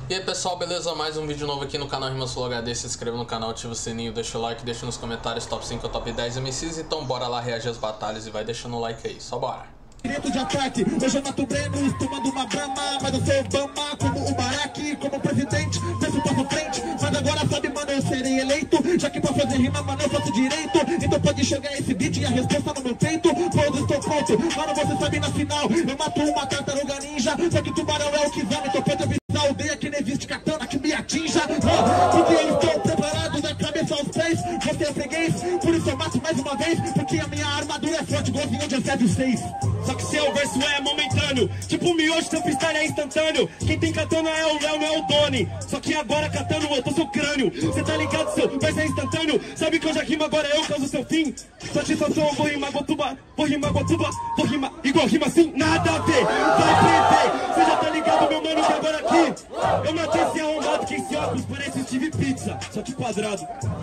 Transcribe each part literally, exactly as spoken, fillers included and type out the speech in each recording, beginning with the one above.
E aí pessoal, beleza? Mais um vídeo novo aqui no canal RimaSuloHD. Se inscreva no canal, ativa o sininho, deixa o like, deixa nos comentários top cinco ou top dez M Cs. Então bora lá reagir às batalhas e vai deixando o like aí, só bora! Direito de ataque, hoje eu mato Breno, tomando uma brama, mas eu sou Obama, como o Barack, como presidente, penso passo frente, mas agora sabe, mano, eu serei eleito, já que pra fazer rima, mano, eu faço direito, então pode chegar esse beat e a resposta no meu peito, pois estou pronto, mano, você sabe na final, eu mato uma tartaruga ninja, só que tubarão é o que exame, então pode avisar a aldeia que não existe katana que me atinja, ah, porque eu estou preparado da cabeça aos pés, você é freguês, por isso eu mato mais uma vez, porque a minha armadura é forte, igualzinho de Eusébio seis. Só que seu verso é momentâneo, tipo miojo, seu freestyle é instantâneo. Quem tem katana é o Léo, não é o Doni. Só que agora katana eu tô seu crânio. Cê tá ligado, seu verso é instantâneo. Sabe que eu já rimo, agora eu causo seu fim. Satisfação, eu vou rimar Guatuba, vou rimar Guatuba, vou rimar igual rima assim, nada a ver. Vai prender, cê já tá ligado, meu mano, que agora aqui eu matei esse arrombado que esse óculos parece Steve Pizza, só que quadrado.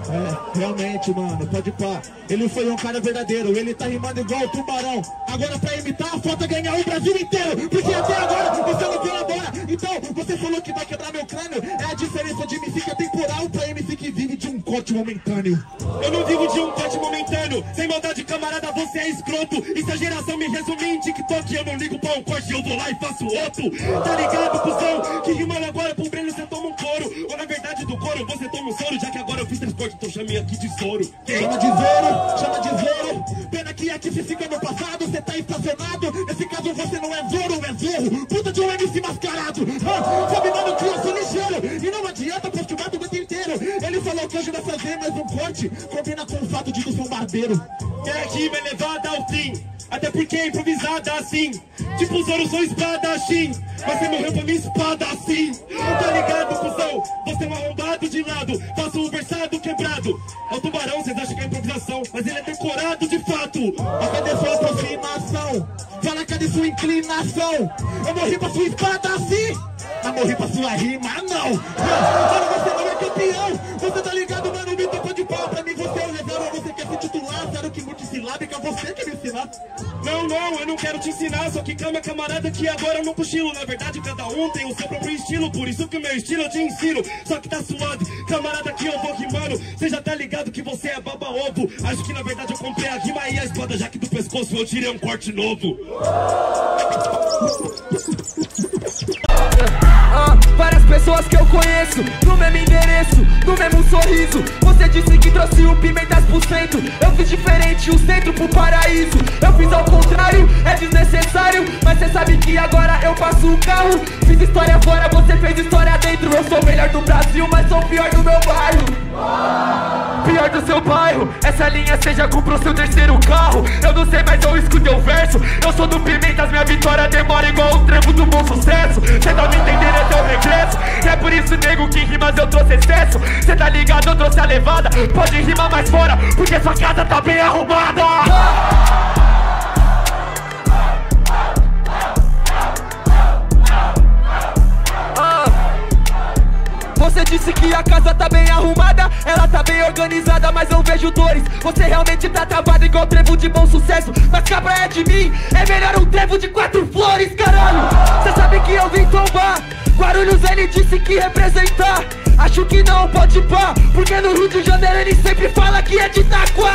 É, realmente, mano, pode pá. Ele foi um cara verdadeiro, ele tá rimando igual o tubarão. Agora pra imitar, falta ganhar o Brasil inteiro, porque até agora você não colabora. Então, você falou que vai quebrar meu crânio. É a diferença de M C que é temporal pra M C que vive de um corte momentâneo. Eu não vivo de um corte momentâneo. Sem maldade, camarada, você é escroto. E se a geração me resumir em TikTok, eu não ligo pra um corte, eu vou lá e faço outro. Tá ligado, cuzão? Que rimando agora pro Breno, você toma um couro. Ou na verdade do couro, você toma um soro. Já que agora eu fiz transporte, então chamei aqui de Zoro. Chama de Zoro, chama de Zoro. Pena que aqui você fica no passado, você tá estacionado. Nesse caso você não é Zoro, é Zorro. Puta de um M C mascarado. Ah, sabe, mano, que eu sou ligeiro. E não adianta, porque eu mato o mundo inteiro. Ele falou que hoje vai fazer mais um corte. Combina com o fato de que eu sou um barbeiro. Minha rima é levada ao fim, até porque é improvisada assim. Tipo Zoro, sou espadachim, mas você morreu pra minha espada assim. Tá ligado, cuzão? Você é um arrombado de lado, faço um versado quebrado. Ao tubarão, vocês acham que é improvisação, mas ele é decorado de fato. A cadê sua aproximação? Fala, cadê sua inclinação? Eu morri pra sua espada assim, mas morri pra sua rima, não. Mano, você não é campeão. Você tá ligado, mano, me tocou de pau. Pra mim você é o legal, você quer se titular. Sério que multissilábica, você quer me ensinar? Não, não, eu não quero te ensinar. Só que calma, camarada, que agora eu não cochilo. Na verdade, cada um tem o seu próprio estilo. Por isso que o meu estilo eu te ensino. Só que tá suave, camarada, que eu vou rimando. Cê já tá ligado que você é baba-ovo. Acho que na verdade eu comprei a rima e a espada, já que do pescoço eu tirei um corte novo. Ah, várias pessoas que eu conheço, no mesmo endereço, no mesmo sorriso. Você disse que trouxe o pimentas pro centro, eu fiz diferente, o centro pro paraíso. Eu fiz ao contrário, é desnecessário, mas cê sabe que agora eu passo o carro. Fiz história fora, você fez história dentro. Eu sou o melhor do Brasil, mas sou o pior do meu bairro. Pior do seu bairro, essa linha cê já comprou seu terceiro carro. Eu não sei, mas eu escutei o verso. Eu sou do Pimentas, minha vitória demora igual o trevo do Bom Sucesso. Cê tá me entendendo, é teu regresso. E é por isso, nego, que rimas eu trouxe excesso. Cê tá ligado, eu trouxe a levada. Pode rimar mais fora, porque sua casa tá bem arrumada. Você disse que a casa tá bem arrumada, ela tá bem organizada, mas eu vejo dores. Você realmente tá travado igual trevo de Bom Sucesso. Mas cabra é de mim, é melhor um trevo de quatro flores, caralho. Cê sabe que eu vim tombar, Guarulhos ele disse que representar. Acho que não pode pá, porque no Rio de Janeiro ele sempre fala que é de Itaquá.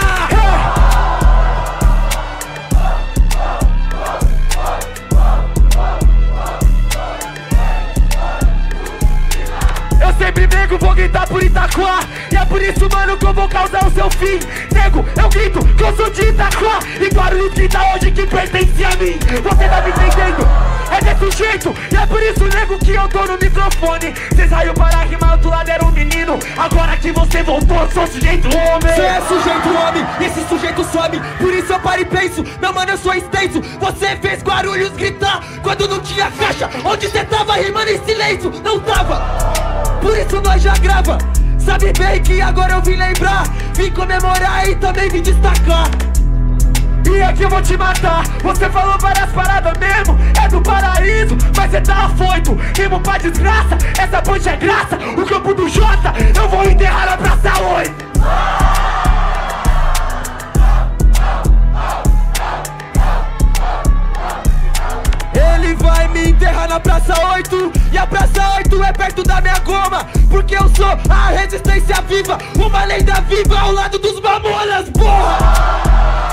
Eu sempre nego, vou gritar por Itaquá. E é por isso, mano, que eu vou causar o seu fim. Nego, eu grito que eu sou de Itaquá. E Guarulhos grita hoje que pertence a mim. Você tá me entendendo? É desse jeito. E é por isso, nego, que eu tô no microfone. Cê saiu para rimar, do lado era um menino. Agora que você voltou, eu sou sujeito homem. Cê é sujeito homem, e esse sujeito some. Por isso eu paro e penso, meu mano, eu sou extenso. Você fez Guarulhos gritar quando não tinha caixa. Onde cê tava rimando em silêncio? Não tava. Por isso nós já grava. Sabe bem que agora eu vim lembrar, vim comemorar e também vim destacar. E aqui eu vou te matar. Você falou várias paradas mesmo, é do paraíso, mas cê tá afoito. Rimo pra desgraça, essa ponte é graça. O campo do Jota, eu vou enterrar na Praça oito. Ele vai me enterrar na na Praça oito. E a Praça oito é perto da minha goma, porque eu sou a resistência viva, uma lenda viva ao lado dos mamonas, porra!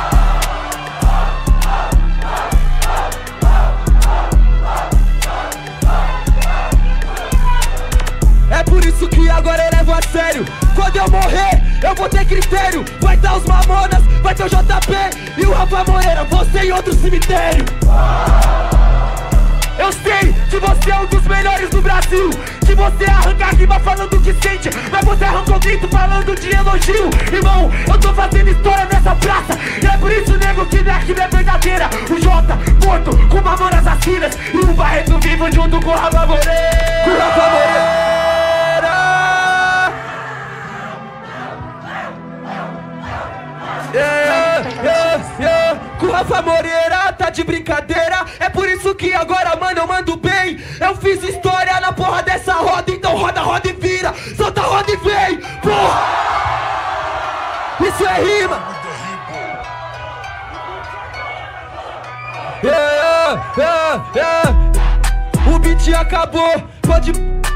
É por isso que agora eu levo a sério. Quando eu morrer, eu vou ter critério. Vai estar os Mamonas, vai ter o J P e o Rafa Moreira, você em outro cemitério. Eu sei que você é um dos melhores do Brasil, que você arranca a rima falando o que sente, mas você arranca o grito falando de elogio. Irmão, eu tô fazendo história nessa praça, e é por isso, nego, que minha rima é verdadeira. O Jota morto com Mamonas assassinas, e o Barreto vivo junto com o Rafa Moreira. Com o Rafa Moreira. Yeah, yeah, yeah. Com o Rafa Moreira, tá de brincadeira. É por isso que agora, mano, eu mando bem. Eu fiz história na porra dessa roda, então roda, roda e vira. Solta a roda e vem, porra. Isso é rima. Yeah, yeah, yeah. O beat acabou, pode...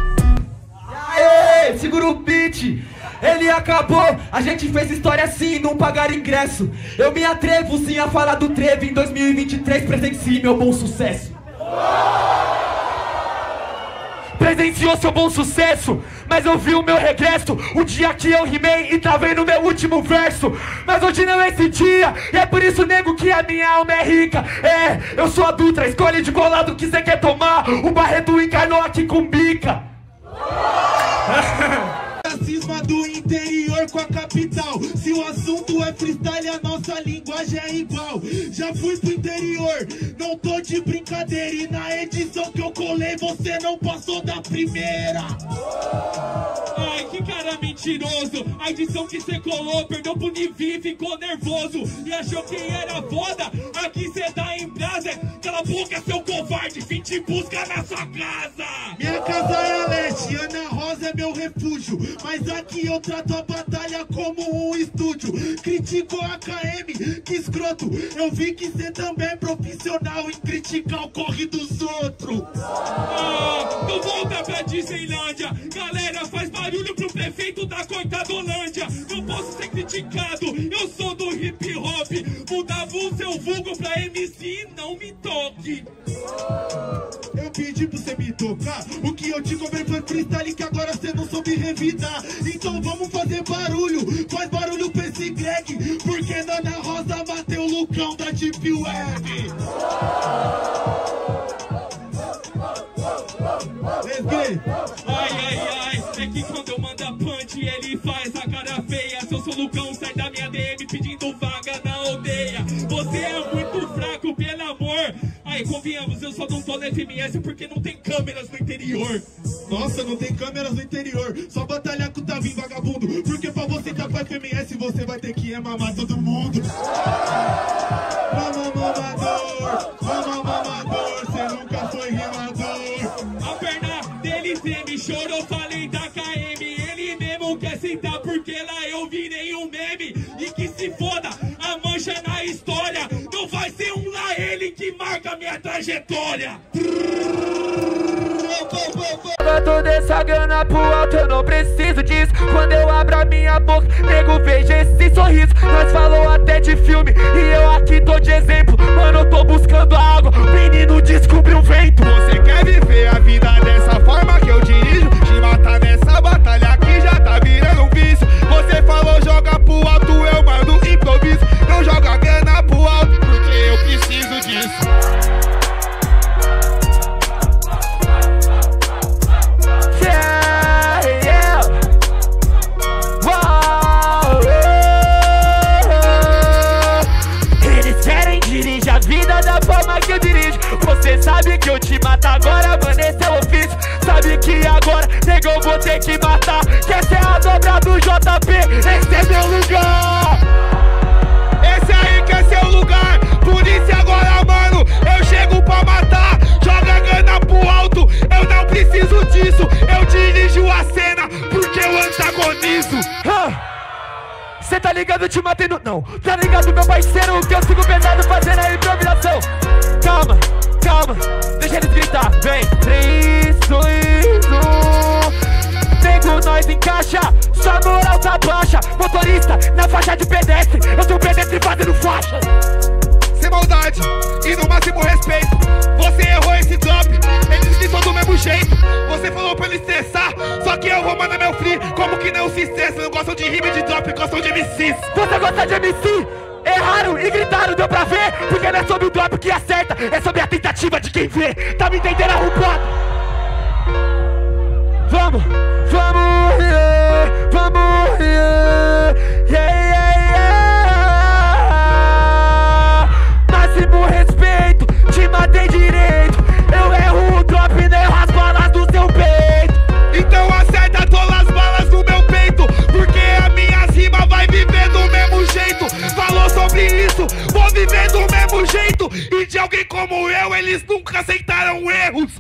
Aê, segura o beat. Ele acabou, a gente fez história sim, não pagar ingresso. Eu me atrevo sim a falar do Trevo. Em dois mil e vinte e três presencie meu bom sucesso. Presenciou seu bom sucesso, mas eu vi o meu regresso o dia que eu rimei e travei no meu último verso. Mas hoje não é esse dia, e é por isso, nego, que a minha alma é rica. É, eu sou a Dutra, escolhe de qual lado que cê quer tomar. O Barreto encarnou aqui com bica. Cisma do interior com a capital. Se o assunto é freestyle, a nossa linguagem é igual. Já fui pro interior, não tô de brincadeira. E na edição que eu colei, você não passou da primeira. Ai, que cara mentiroso. A edição que cê colou, perdeu pro Nivi, ficou nervoso e achou que era foda. Aqui cê tá em brasa. Cala a boca, seu covarde, vim te buscar na sua casa. Minha casa é a leste, Ana Rosa é meu refúgio, mas aqui eu trato a batalha como um estúdio. Critico a K M, que escroto. Eu vi que cê também é profissional em criticar o corre dos outros. Ah, não volta pra Disneylândia. Galera, faz barulho pro prefeito da Coitadolândia. Não posso ser criticado, eu sou do hip hop. Mudava o seu vulgo pra M C, não me toque. Eu pedi pra você me tocar, o que eu te cobrei foi freestyle que agora cê não soube revidar. Então vamos fazer barulho, faz barulho pra esse Greg, porque Ana Rosa bateu o Lucão da Deep Web. Ai, ai, ai, é que quando eu mando a punch ele faz a cara feia. Se eu sou Lucão, sai da minha D M pedindo vaga na aldeia. Você é muito fraco, pelo amor. Ai, convenhamos, eu só não tô na F M S porque não tem câmeras no interior. Nossa, não tem câmeras no interior, só batalhar com o Tavinho vagabundo. Porque pra você tá pra F M S você vai ter que mamar todo mundo. Mama mamador, mama mamador, cê nunca foi rimador. A perna dele treme, chorou, falei da K M. Ele mesmo quer sentar porque lá eu virei um meme. E que se foda, a mancha na história. Não vai ser um lá ele que marca minha trajetória. Eu toda essa grana pro alto, eu não preciso disso. Quando eu abro a minha boca, nego, veja esse sorriso. Nós falou até de filme e eu aqui tô de exemplo. Mano, eu tô buscando água, o menino descobriu o vento. Você quer viver a vida dessa forma que eu dirijo? Te matar nessa batalha que já tá virando um vício. Você falou joga pro alto, eu mando improviso. Não joga grana pro alto porque eu preciso disso. Que eu dirijo, você sabe que eu te mato agora, mano, esse é o ofício. Sabe que agora, nego, eu vou ter que matar. Quer ser a dobra do J P, esse é meu lugar. Esse aí quer ser o lugar, por isso agora, mano, eu chego pra matar. Joga grana pro alto, eu não preciso disso. Eu dirijo a cena, porque eu antagonizo. Cê tá ligado, te matei no... Não, tá ligado, meu parceiro, que eu sigo pesado fazendo a improvisação. Calma, calma, deixa eles gritar. Vem, três, dois, um. Nego, nós encaixa, sua moral tá baixa. Motorista na faixa de pedestre, eu sou pedestre fazendo faixa. Sem maldade e no máximo respeito. Você errou esse drop, eles gritam do mesmo jeito. Você falou pra ele estressar, só que eu vou mandar meu free. Como que não se estressa, não gostam de rima e de drop, gostam de M Cs. Você gosta de M C? Erraram e gritaram, deu pra ver. Porque não é sobre o drop que acerta, é sobre a tentativa de quem vê. Tá me entendendo, arrombado? Vamos, vamos, yeah, vamos, yeah, yeah, yeah, yeah. Máximo respeito, te matei direito. Eu erro o drop e não erro as balas do seu peito. Então acerta todas as balas no meu peito, porque a minha rima vai viver do mesmo jeito. Falou sobre isso, vou viver do mesmo jeito. E de alguém como eu, eles nunca aceitaram erros.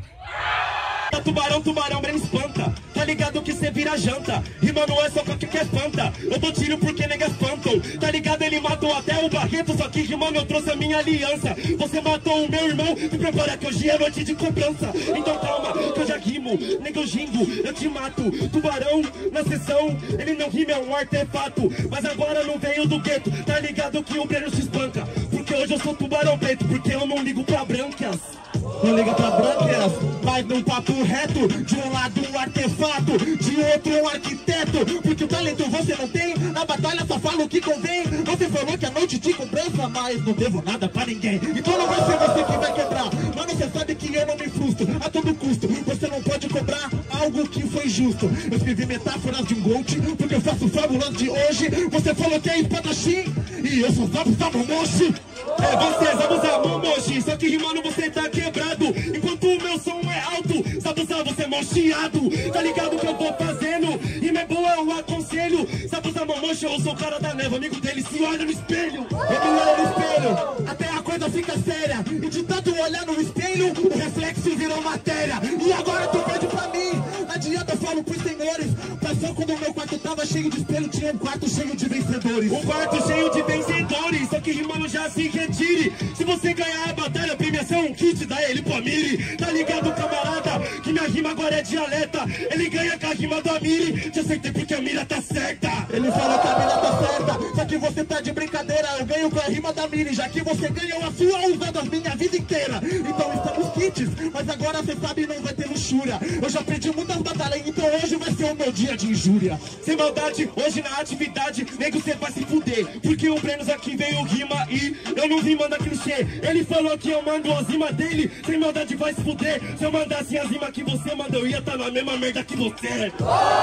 Tubarão, tubarão, bem espanta. Tá ligado que cê vira janta. Rima não é só com que quer fanta. Eu dou tiro porque nega é phantom. Tá ligado, ele matou até o Barreto. Só que rimando eu trouxe a minha aliança. Você matou o meu irmão, me prepara que hoje é noite de cobrança. Então calma, que eu já rimo, nega eu gingo, eu te mato. Tubarão, na sessão, ele não rima, é um artefato. Mas agora não veio do gueto. Tá ligado que o Breno se espanca. Porque hoje eu sou tubarão preto. Porque eu não ligo pra brancas. Não liga pra brancas, mas num papo reto. De um lado um artefato, de outro um arquiteto. Porque o talento você não tem, na batalha só fala o que convém. Você falou que a noite de cobrança, mas não devo nada pra ninguém. Então não vai ser você que vai quebrar. Mano, você sabe que eu não me frustro a todo custo. Você não pode cobrar algo que foi justo. Eu escrevi metáforas de um Gold, porque eu faço fábulas de hoje. Você falou que é espadachim, e eu sou Zabu Zamomoshi. É, você Zabu Zamomoshi, só que rimando você tá quebrado. Enquanto o meu som é alto, Zabu Zabu você é mó chiado. Tá ligado que eu tô fazendo? Rima é boa, eu aconselho. Zabu Zamomoshi, eu sou o cara da neva. Amigo dele, se olha no espelho. Eu me olho no espelho, até a coisa fica séria. E de tanto olhar no espelho, o reflexo virou matéria. E agora tu pede pra mim, não adianta, eu falo pros senhores. Passou quando o meu quarto tava cheio de espelho, tinha um quarto cheio de vencedores. Um quarto cheio de vencedores, só que rimando já se retire. Se você ganhar a batalha, a premiação, um kit, dá ele pro Amiri. Tá ligado, camarada, que minha rima agora é dialeta. Ele ganha com a rima do Amiri, te acertei porque a mira tá certa. Ele fala que a mira tá certa, só que você tá de brincadeira. Eu ganho com a rima da Miri, já que você ganhou a sua usando a minha vida inteira. Então estamos kits, mas agora cê sabe não vai ter luxúria. Eu já perdi muitas batalhas, então hoje vai ser o meu dia de injúria. Sem maldade, hoje na atividade, nego cê vai se fuder. Porque o Brenos aqui veio rima e eu não vim mandar clichê. Ele falou que eu mando as rimas dele, sem maldade vai se fuder. Se eu mandasse as rimas que você manda, eu ia tá na mesma merda que você.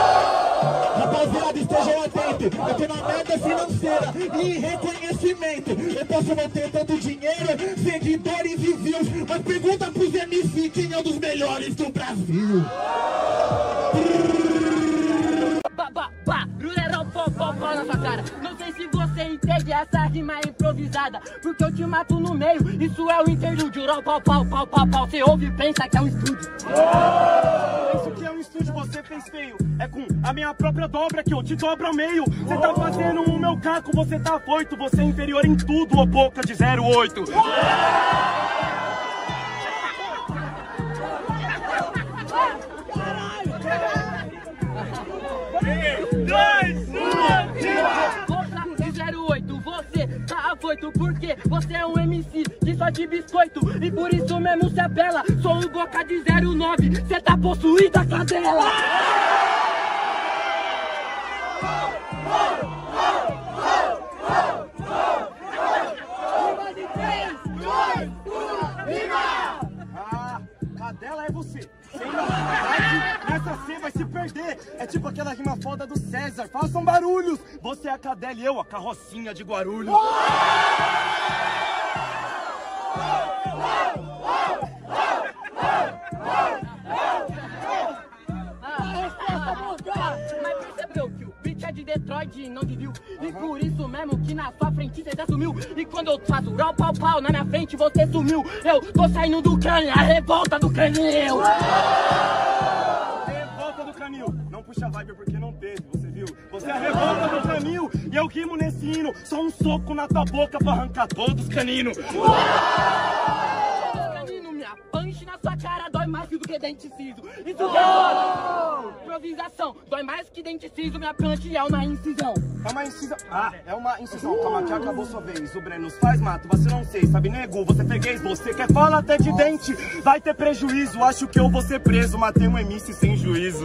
Rapaziada, estejam atentos, eu tô na merda financeira e reconhecimento. Eu posso não ter tanto dinheiro, seguidores e views, mas pergunta pros M C quem é um dos melhores do Brasil. Barulheirão, pó, pó, pó na sua cara. Não sei se você entende essa rima improvisada, porque eu te mato no meio, isso é o interlúdio. Pau, pau, pau, pau, pau, você ouve e pensa que é um estúdio. Isso que é um estúdio, você fez feio. É com a minha própria dobra que eu te dobro ao meio. Você tá fazendo o meu caco, você tá afoito. Você é inferior em tudo, ô boca de zero oito. Tá afoito porque você é um M C que só de biscoito e por isso mesmo cê apela. Sou o boca de zero nove, cê tá possuída, cadela. Ah, cadela é você. Sem maldade, nessa C vai se perder. É tipo aquela rima foda do César. Façam barulhos. Você é a cadela e eu a carrocinha de Guarulhos. Mas percebeu que o beat é de Detroit e não de Rio. E por isso mesmo que na sua frente você já sumiu. E quando eu faço rau, pau, pau, na minha frente você sumiu. Eu tô saindo do crânio, a revolta do canil. Revolta do canil. Não puxa vibe porque não teve, você viu? Você é a revolta do canil. E eu rimo nesse hino. Só um soco na tua boca pra arrancar todos os caninos. Canino, minha porque dente ciso. Isso que é foda. Improvisação, dói mais que dente ciso, minha punch é uma incisão. É uma incisão. Ah, é uma incisão. Calma que acabou sua vez. O Brenos faz mato, você não sei. Sabe, nego, você freguês, você quer falar até de dente. Vai ter prejuízo, acho que eu vou ser preso. Matei um M C sem juízo.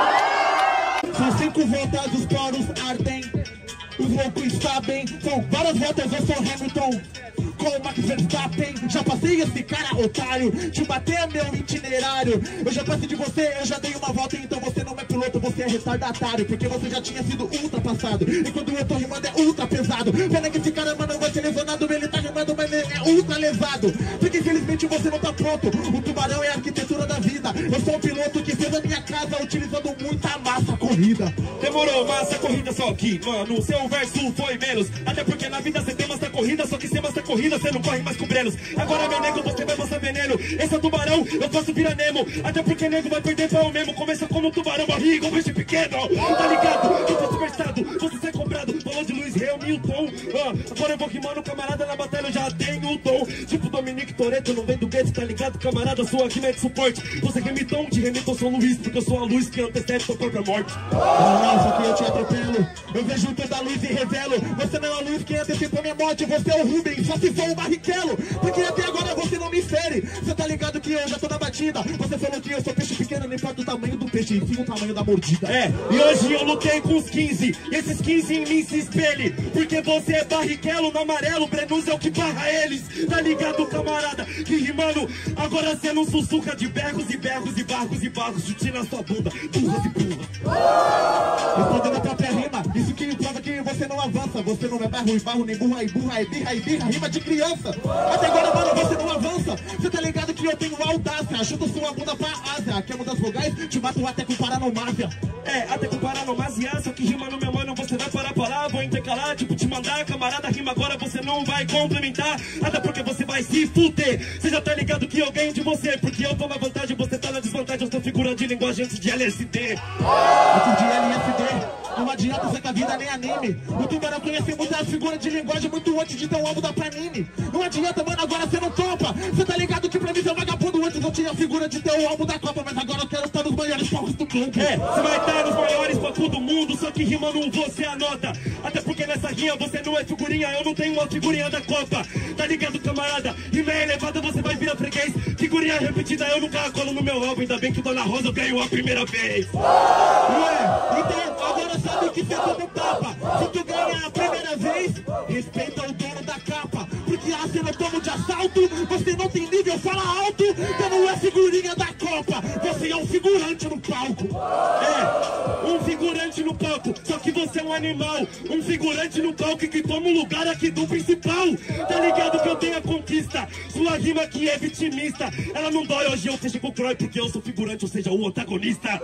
São cinco voltas, os poros ardem. Os loucos sabem, são várias voltas, eu sou Hamilton com o Max Verstappen. Já passei esse cara, otário, te bater é meu itinerário. Eu já passei de você, eu já dei uma volta, então você não é piloto, você é retardatário, porque você já tinha sido ultrapassado. E quando eu tô rimando é ultra pesado. Pena que esse cara, mano, vai ser lesionado. Ele tá rimando, mas ele é ultra lesado. Porque infelizmente você não tá pronto. O tubarão é a arquitetura da vida. Eu sou um piloto que fez a minha casa utilizando muita massa corrida. Demorou, massa corrida, só que, mano, o seu verso foi menos. Até porque na vida você tem massa corrida, só que sem massa corrida você não corre mais com Brenos. Agora, meu nego, você vai passar veneno. Esse é o tubarão, eu faço vira Nemo. Até porque nego vai perder pra o mesmo. Começa como um tubarão, barriga, um peixe pequeno. Tá ligado? Que tô superstado, você sai comprado. Falou de Luiz Real, Newton. Ah, agora eu vou rimando, camarada, na batalha eu já tenho o dom. Tipo Dominique Toretto, não vem do gueto, tá ligado? Camarada, sua rima é de suporte. Você remitou, te remitou São Luís, porque eu sou a luz que antecede sua própria morte. Ah, só que eu te atropelo. Eu vejo toda a luz e revelo. Você não é a luz que antecipou minha morte. Você é o Rubens, só se for o Barrichello. Porque até agora você não me fere. Você tá ligado que eu já tô na batida. Você falou que eu sou peixe pequeno, não importa o tamanho do peixe, e sim o tamanho da mordida. É, e hoje eu lutei com os quinze. E esses quinze em mim se espelhe. Porque você é Barrichello no amarelo, Brenos é o que barra eles. Tá ligado, camarada? Que rimando, agora cê não sussurra de berros e berros e barcos e barros. Chute na sua bunda, burras e burra. Respondendo a própria rima, isso que prova que você não avança. Você não é barro e barro, nem burra e burra e birra e birra, rima de criança. Até agora, mano, você não avança. Você tá ligado que eu tenho audácia. Chuta sua bunda pra Ásia. Quer mudar as vogais? Te mato até com paranomásia. É, até com paranomásia. Só que rima no meu mano, você vai parar parar. Vou intercalar, tipo te mandar. Camarada, rima agora, você não vai complementar. Até porque você vai se fuder. Você já tá ligado que eu ganho de você. Porque eu tô na vantagem, você tá na desvantagem. Eu sou figura de linguagem antes de L S D. Antes de L S D. Não adianta ser com a vida nem anime. O tubarão conhece muitas figuras de linguagem muito antes de ter um álbum da Panini. Não adianta, mano, agora você não topa. Você tá ligado que pra mim você é vagabundo. Antes eu tinha a figura de ter o álbum da Copa, mas agora eu quero estar nos maiores palcos do mundo. É, você vai estar nos maiores palcos do mundo, só que rimando você anota. Até porque nessa rima você não é figurinha, eu não tenho uma figurinha da Copa. Tá ligado, camarada? Rima é elevada, você vai virar freguês. Figurinha repetida, eu nunca colo no meu álbum. Ainda bem que o Dona Rosa ganhou a primeira vez. Ué, então agora sabe que você toma tapa. Se tu ganha a primeira vez, respeita o dono da capa. Porque ah, você não toma de assalto, você não tem nível, fala alto. Então não é figurinha da Copa, você é um figurante no palco. É, um figurante no palco, só que você é um animal. Um figurante no palco que toma o lugar aqui do principal. Tá ligado que eu tenho a conquista. Sua rima aqui é vitimista. Ela não dói hoje, eu fecho com o Croy, porque eu sou figurante, ou seja, o antagonista.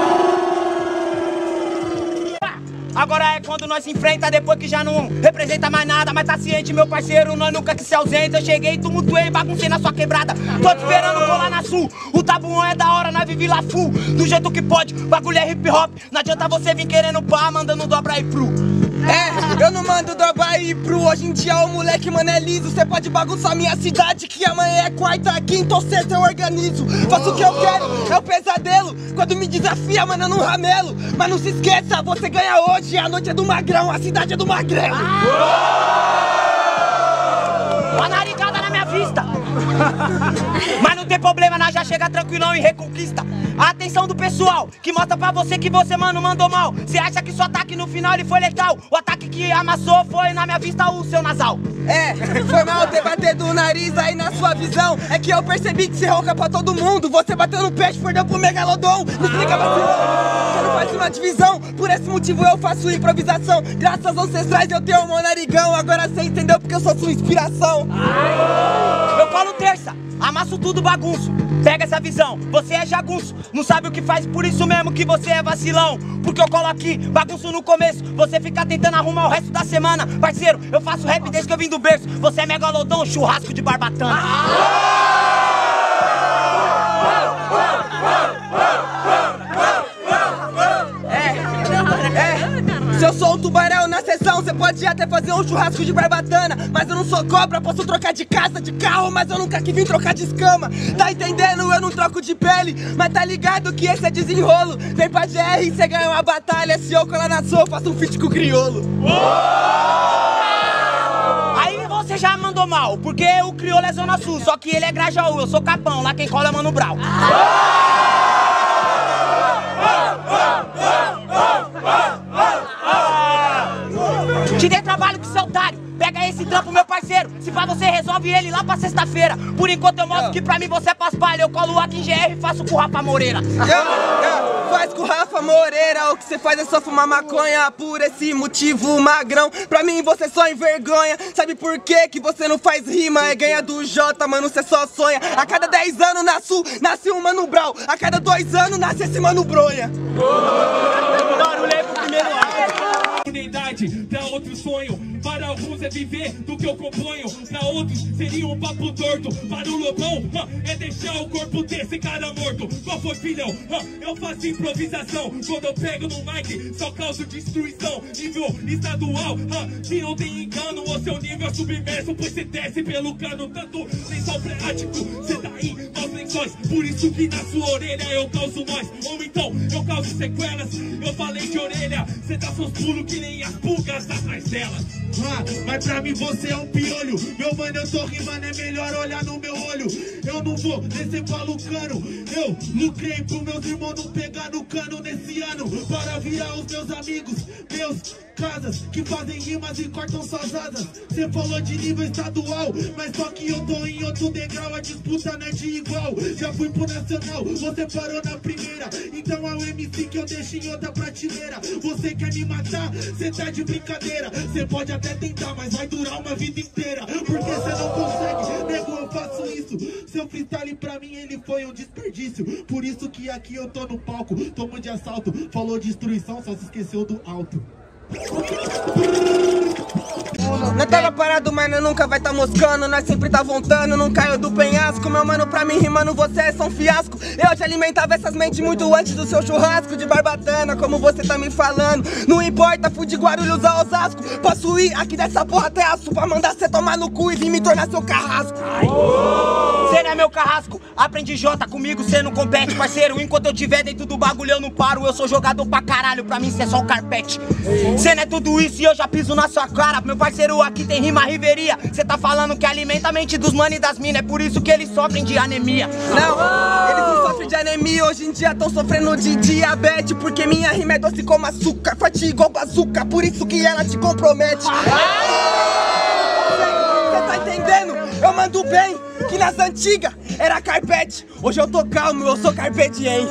Agora é quando nós se enfrenta, depois que já não representa mais nada. Mas tá ciente, meu parceiro, nós nunca que se ausenta. Eu cheguei, tumultuei, baguncei na sua quebrada. Tô te esperando colar na sul. O tabuão é da hora, nós vive lá full. Do jeito que pode, bagulho é hip hop. Não adianta você vir querendo pá, mandando dobra aí pro. É, eu não mando dobra aí pro. Hoje em dia o moleque, mano, é liso. Cê pode bagunçar minha cidade, que amanhã é quarta, quinta ou sexta eu organizo. Faço o que eu quero, é o pesadelo. Quando me desafia, mano, eu não ramelo. Mas não se esqueça, você ganha hoje. A noite é do magrão, a cidade é do magrelo. Uma narigada na minha vista. Mas não tem problema, nós já chega tranquilão e reconquista a atenção do pessoal, que mostra pra você que você, mano, mandou mal. Você acha que seu ataque no final ele foi legal? O ataque que amassou foi, na minha vista, o seu nasal. É, foi mal ter batido o nariz aí na sua visão. É que eu percebi que você ronca pra todo mundo. Você bateu no peixe, perdeu pro Megalodon. Não explica vacilão, você não faz uma divisão. Por esse motivo eu faço improvisação. Graças aos ancestrais eu tenho um narigão. Agora você entendeu porque eu sou sua inspiração. Eu falo terça, amasso tudo bagunço. Pega essa visão, você é jagunço. Não sabe o que faz, por isso mesmo que você é vacilão. Porque eu colo aqui, bagunço no começo. Você fica tentando arrumar o resto da semana. Parceiro, eu faço rap desde que eu vim do berço. Você é megalodão, churrasco de barbatana. Se eu sou um tubarão na sessão, cê pode até fazer um churrasco de barbatana, mas eu não sou cobra, posso trocar de casa, de carro, mas eu nunca que vim trocar de escama. Tá entendendo? Eu não troco de pele, mas tá ligado que esse é desenrolo. Vem pra G R e cê ganha uma batalha, se eu colar na sua, faço um feat com o criolo. Aí você já mandou mal, porque o crioulo é Zona Sul, só que ele é Grajaú, eu sou Capão, lá quem cola é Mano Brown. Te dei trabalho com seu otário, pega esse trampo, meu parceiro. Se pra você resolve ele lá pra sexta-feira. Por enquanto eu mostro que pra mim você é paspalho. Eu colo aqui em G R e faço com o Rafa Moreira. Yeah, yeah. Faz com o Rafa Moreira, o que você faz é só fumar maconha. Por esse motivo, magrão, pra mim você só envergonha. Sabe por quê que você não faz rima? É ganha do Jota, mano, você só sonha. A cada dez anos na Sul, nasce um Mano Brown. A cada dois anos nasce esse Mano Bronha. Barulho aí pro primeiro áudio. Unidade pra outro sonho, para alguns é viver do que eu componho, pra outros seria um papo torto. Para o Lobão, huh, é deixar o corpo desse cara morto. Qual foi, filhão? Huh, eu faço improvisação, quando eu pego no mic só causo destruição. Nível estadual, huh, se não tem engano, o seu nível é submerso, pois você desce pelo cano. Tanto lençol freático, cê tá aí aos lençóis, por isso que na sua orelha eu causo nós. Ou então eu causo sequelas, eu falei de orelha, cê dá seus pulos que nem as pulgas atrás delas. Ah, mas pra mim você é um piolho. Meu mano, eu tô rimando, é melhor olhar no meu olho. Eu não vou descer pra Lucano. Eu lucrei pro meus irmãos não pegar no cano nesse ano, para virar os meus amigos, meus casas que fazem rimas e cortam suas asas. Cê falou de nível estadual, mas só que eu tô em outro degrau. A disputa não é de igual. Já fui pro nacional, você parou na primeira. Então é o M C que eu deixo em outra prateleira. Você quer me matar? Cê tá de brincadeira. Cê pode até tentar, mas vai durar uma vida inteira, porque cê não consegue, nego, eu faço isso. Seu freestyle pra mim ele foi um desperdício. Por isso que aqui eu tô no palco. Tomo de assalto, falou destruição, só se esqueceu do alto. Nós tava parado, mas nós nunca vai tá moscando. Nós sempre tá voltando, não caio do penhasco. Meu mano, pra mim rimando você é só um fiasco. Eu já alimentava essas mentes muito antes do seu churrasco de barbatana, como você tá me falando. Não importa, fui de Guarulhos a Osasco. Posso ir aqui dessa porra até aço pra mandar cê tomar no cu e vir me tornar seu carrasco. Cê não é meu carrasco, aprendi Jota, comigo cê não compete, parceiro. Enquanto eu tiver dentro do bagulho eu não paro. Eu sou jogador pra caralho, pra mim cê é só o carpete. Cê não é tudo isso e eu já piso na sua cara. Meu parceiro, aqui tem rima riveria. Cê tá falando que alimenta a mente dos mano e das mina. É por isso que eles sofrem de anemia. Não, eles não sofrem de anemia. Hoje em dia tão sofrendo de diabetes, porque minha rima é doce como açúcar, forte igual bazuca, por isso que ela te compromete. Cê tá entendendo? Eu mando bem, que nas antigas era carpete. Hoje eu tô calmo, eu sou carpete, hein?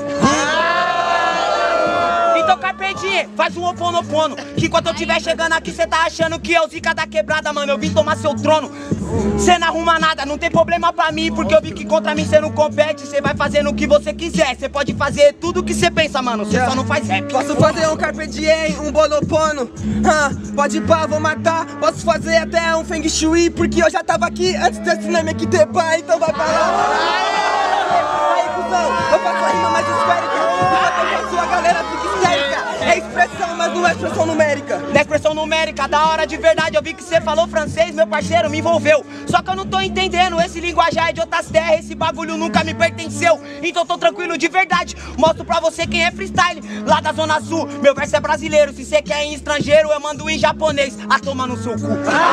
Então carpe diem, faz um oponopono, que enquanto eu tiver chegando aqui cê tá achando que é o zica da quebrada, mano. Eu vim tomar seu trono. Cê não arruma nada, não tem problema pra mim, porque eu vi que contra mim cê não compete. Cê vai fazendo o que você quiser, cê pode fazer tudo o que cê pensa, mano. Cê yeah. só não faz rap. Posso fazer um carpe diem, um bonopono, ah, pode ir pá, vou matar. Posso fazer até um feng shui, porque eu já tava aqui antes desse nome aqui ter pá, então vai pra lá. Aí, cuzão, eu faço a rima mais esférica, enquanto eu faço a galera fica histérica. É expressão, mas não é expressão numérica. Não é expressão numérica, da hora de verdade. Eu vi que você falou francês, meu parceiro, me envolveu. Só que eu não tô entendendo, esse linguajar é de outras terras. Esse bagulho nunca me pertenceu, então tô tranquilo de verdade. Mostro pra você quem é freestyle, lá da Zona Sul. Meu verso é brasileiro, se você quer em estrangeiro eu mando em japonês. A toma no seu cu.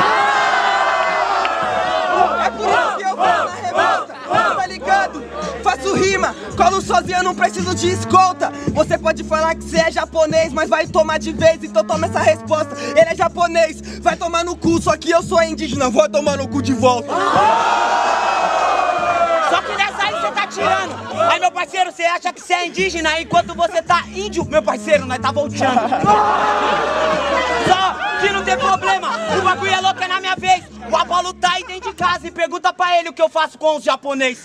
É por isso que eu vou na revolta, tá ligado? Faço rima, colo sozinho, eu não preciso de escolta. Você pode falar que você é japonês, mas vai tomar de vez, então toma essa resposta. Ele é japonês, vai tomar no cu, só que eu sou indígena, vou tomar no cu de volta. Só que nessa aí você tá tirando. Aí meu parceiro, você acha que você é indígena, enquanto você tá índio, meu parceiro, nós tá volteando. Só que não tem problema, o bagulho é louco, é na minha vez. O Apolo tá aí dentro de casa e pergunta pra ele o que eu faço com os japoneses.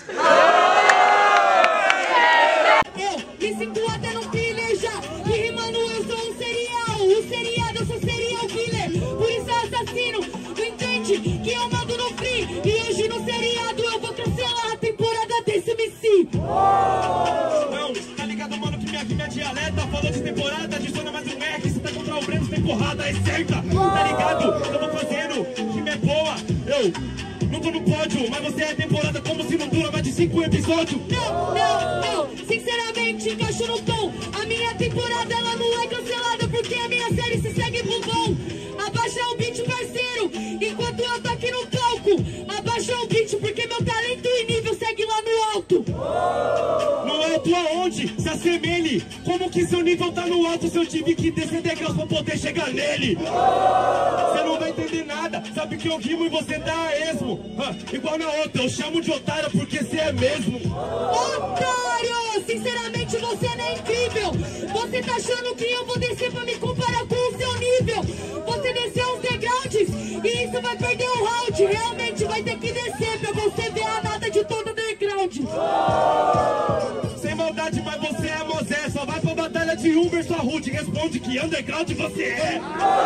Eu me sinto até no filler já, que rimando eu sou um serial. O seriado eu sou serial killer, por isso eu assassino. Tu entende que eu mando no free, e hoje no seriado eu vou cancelar a temporada desse M C. Não, tá ligado, mano, que minha rima é dialeta, falou de temporada, adiciona mais um R, se tá contra o Breno, tem porrada, é certa, tá ligado? Eu vou fazendo, que é boa, eu não tô no pódio, mas você é temporada como se não dura mais de cinco episódios. Não, não, não, sinceramente encaixo no tom. A minha temporada ela não é cancelada porque a minha série se segue pro bom. Abaixa o beat, parceiro, enquanto eu tô aqui no palco. Abaixa o beat porque meu talento e nível segue lá no alto. No alto aonde? Se assemelhe. Como que seu nível tá no alto se eu tive que descer degraus pra poder chegar nele? Você não vai entender nada, sabe que eu rimo e você dá a esmo. Ah, igual na outra, eu chamo de otário porque você é mesmo. Otário, sinceramente você não é incrível. Você tá achando que eu vou descer pra me comparar com o seu nível. Você desceu os degraus e isso vai perder o round. Realmente vai ter que descer pra você ver a nata de todo o underground. Sem maldade, mas você é Mosé. Só vai pra batalha de Uber, sua rude. Responde que underground você é.